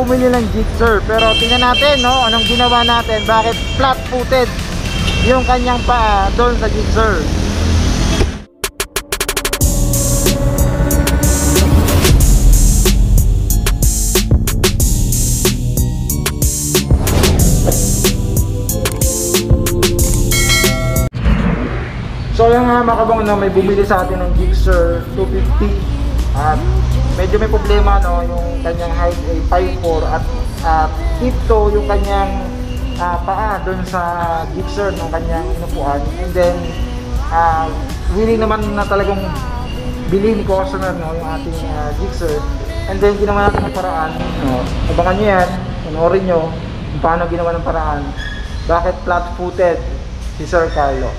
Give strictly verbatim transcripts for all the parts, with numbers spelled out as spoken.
bumili ng Gixxer. Pero tingnan natin, no, anong ginawa natin, bakit flat-footed yung kanyang paa doon sa Gixxer. So yung nga mga kabang, no, may bumili sa atin ng Gixxer two fifty at medyo may problema, no, yung kanyang height ay five four at at tiptoe yung kanyang uh, paa doon sa Gixxer ng kanyang inupuan. And then uh, willing naman na talagang bilhin ni customer, no, yung ating uh, Gixxer. And then ginawa natin ng paraan, no, abangan nyo yan, panoorin nyo kung paano ginawa ng paraan, bakit flat-footed si Sir Carlo.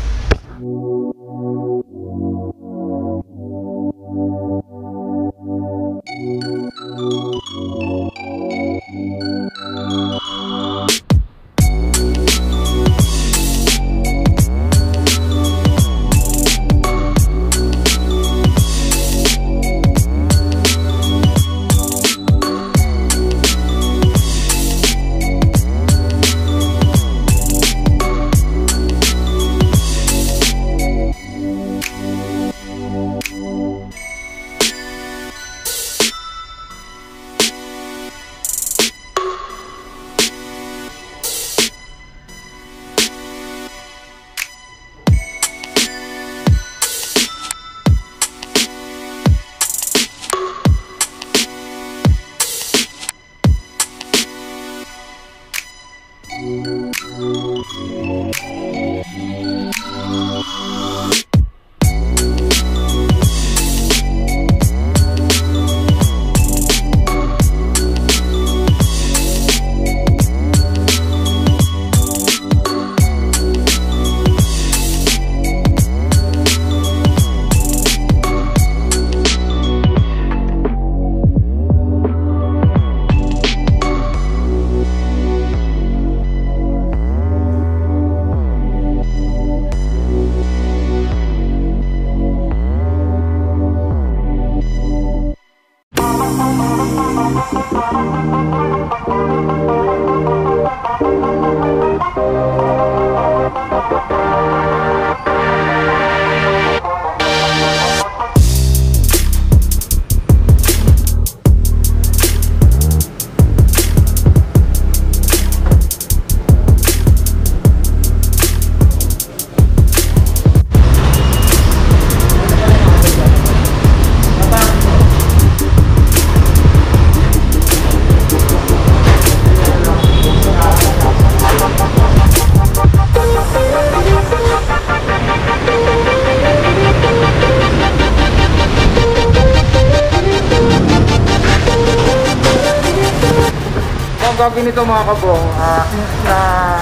Ang gagawin nito mga kabong, uh, since na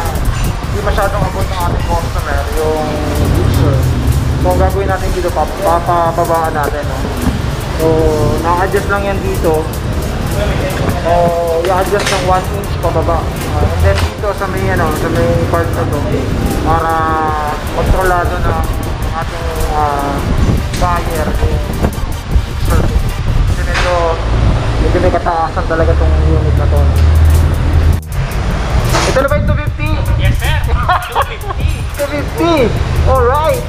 hindi masyadong abot ng ating customer yung Gixxer, so ang gagawin natin dito, papababaan natin, no? So naka-adjust lang yan dito, so i-adjust ng one inch pababa, uh, and then dito sa may, ano, sa may part na to para kontrolado ng ating uh, buyer yung Gixxer. Kasi medyo medyo may kataasan talaga itong unit na to. Ito na ba yung two fifty? Yes sir! two fifty! two fifty! Alright!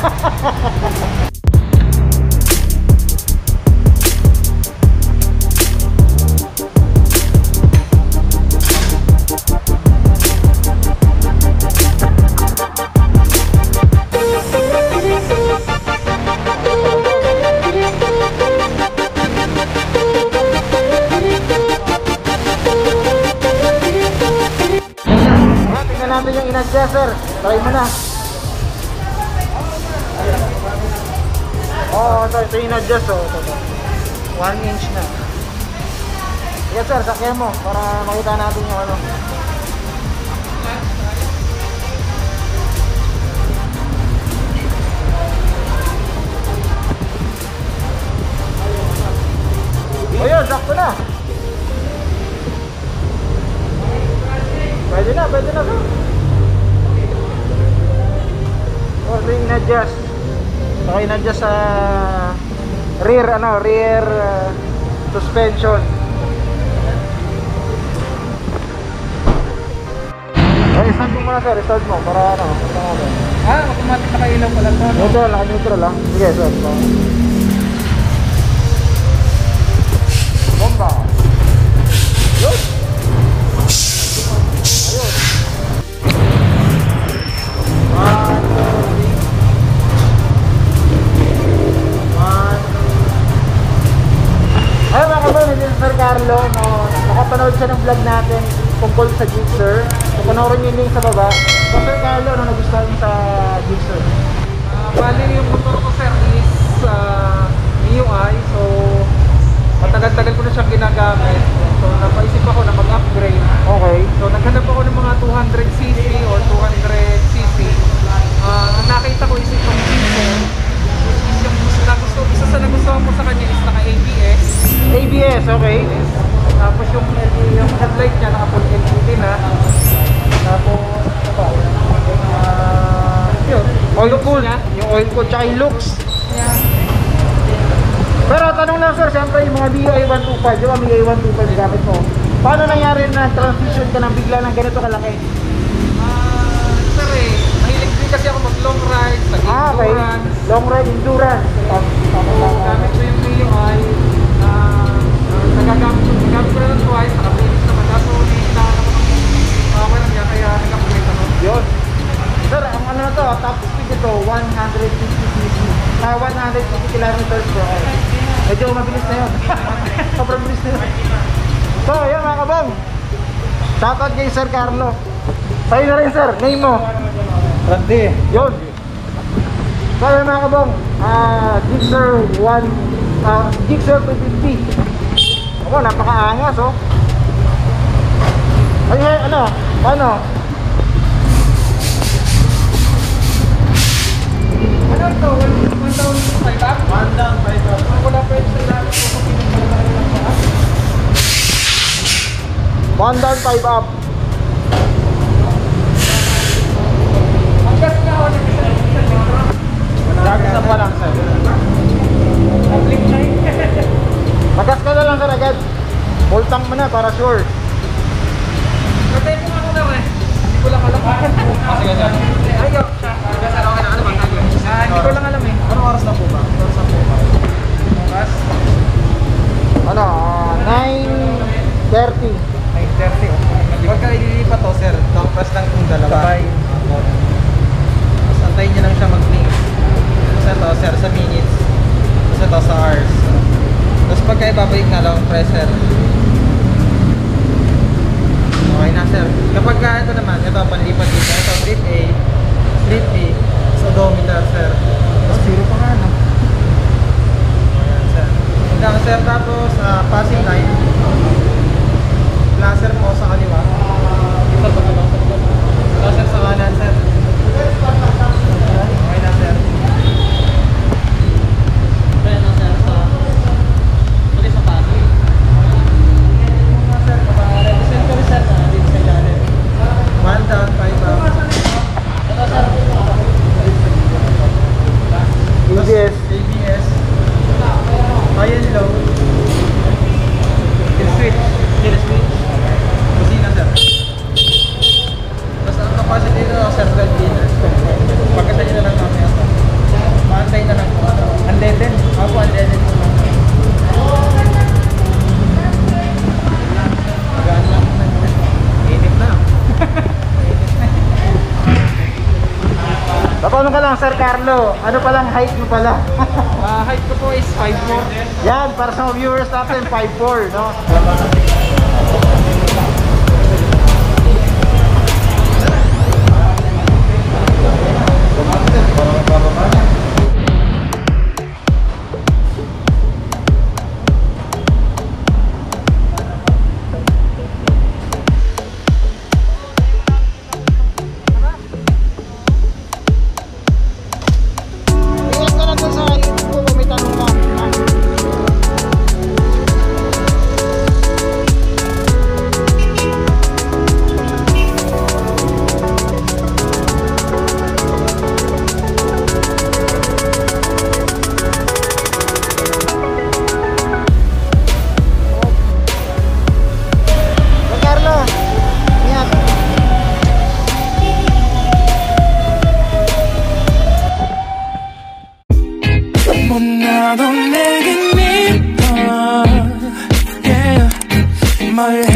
Natin yung in-adjust, sir. Try mo na. Oo, oh, ito, ito yung in-adjust, oh. Ito, ito. one inch na. Yes sir, sakyan mo para makita natin yung ano. O yun, sakto na. Pwede na, pwede na, sir. O, ito yung in-adjust. Ito yung in-adjust sa rear, ano, rear uh, suspension. lang sir, start mo para ano, ito mo. Ah, automatic nakailaw pala to. Neutral lang, neutral lang. Sige, sir. Bomba. Yun. Ayun. One, two, three. One, two. Ayun mga kabay, nandito si Sir Carlo. No, nakapanood siya ng vlog natin tungkol sa Gixxer. So, panoorin niyo yung link sa baba. So, Sir Carlo, ano nagustuhan niyo sa Gixxer? Ah, bali yung motor ko sir is uh, M U I. So, matagal-tagal ko na siyang ginagamit. So, napaisip ako na mag-upgrade. Okay. So, naghanap ako ng mga two hundred c c or two hundred c c. Ah, ang nakita ko is itong Gixxer. Is yung nagusto, isa sa nagustuhan ko sa kanya is naka-A B S. A B S, okay. Tapos yung, yung headlight niya naka-full L E D na. Tapos, ano ba? Ah, yun. Oil Looks cool. niya. Yung oil cool, tsaka yung looks. Yeah. Pero tanong lang sir, siyempre yung mga B I one twenty-five, di ba may A one twenty-five gamit mo? Paano nangyari na transition ka ng bigla ng ganito kalaki? Ah, sir eh, mahilig din kasi ako mag long ride, sa Ah, okay. endurance. Long ride, endurance. Tama, tama, So, tama. gamit ko yung M U I na uh, nagagamit ko, nagamit ko na lang twice, naka-finish naman. Kaso hinahanap ko ng power niya, kaya nag-upgrade ako. Yun. Sir, ang ano na to, top speed nito, one hundred fifty c c. Ah, one hundred fifty kilometers per hour. Medyo mabilis na yun. Sobrang bilis na yun. So, yun mga kabong. Shoutout kay Sir Carlo. Sa'yo na rin sir, name mo. Randy. Yun. So yun mga kabong, ah, Gixxer one, ah, Gixxer two fifty. Ako, napakaangas oh. Ay, ay, ano? Paano? Ano to? one thousand five up? one thousand five up. Wala pa yung sila. one down, five up. Ang gas nga ako nag-isa litro. Gagasan pa lang sir. Public na yun. Magas ka na lang sir agad. Full tank mo na para sure. Patay po ako na eh. Hindi ko lang alam. Sige sir. Ayaw. Gasan okay na ano bang tayo? Ah, hindi ko lang alam eh. Anong oras na po ba? Anong oras na po ba? Oras? Ano, ah, nine thirty. nine thirty. Huwag ka ililipat to sir. Compress lang yung dalawa. Sabay. Tapos antayin nyo lang siya mag-blink. Tapos ito sir sa minutes. Tapos ito sa hours. Tapos pagka ibabalik na lang pressure. Okay na sir. Kapag ka ito naman, ito panlipat dito. Ito trip A, trip B, so odometer sir. Tapos zero pa nga no? Ayan sir. Hanggang sir tapos uh, passing line. Laser po sa kaliwa. Ito sa kaliwa. Laser sa kanan sir. Okay na sir. Okay na sir sa tuloy sa passing. Sir, represent ko rin sir na dito sa ilalim. one down, five up. Ito sir. A B S. A B S. High and low. Kill switch. Kill switch. Kusina sir. Tapos ang capacity nito sir, twelve liters. Pagkasa nyo na lang kami ito. Maantay na lang po. Unleaded? Ako unleaded po lang. Magaan lang po na. Inip na. Paano ka lang Sir Carlo? Ano palang height mo pala? Ah, height ko po is five four. Yan, para sa mga viewers natin, five four, no? Ingat ka lang dun sa YouTube ko kung may tanong ka. Ha? my